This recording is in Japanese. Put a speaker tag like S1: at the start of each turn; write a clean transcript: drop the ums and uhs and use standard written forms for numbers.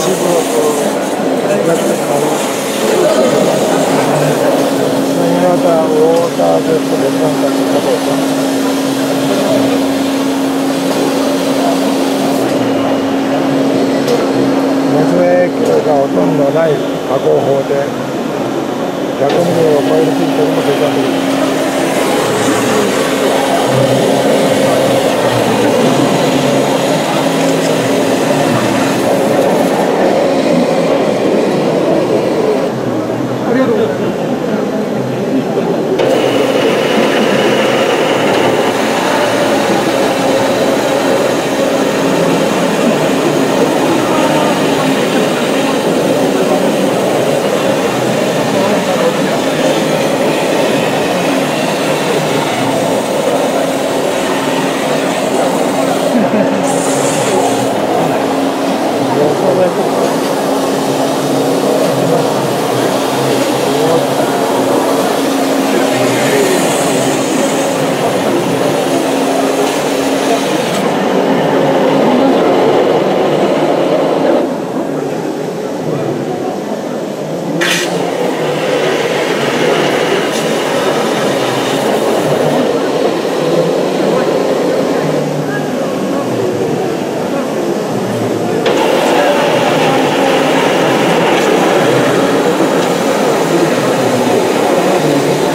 S1: 支部をやってたり、新潟ウォーターフェストで参加したこと。水影響がほとんどない加工法で100ミリを超えるピットにも生産できる。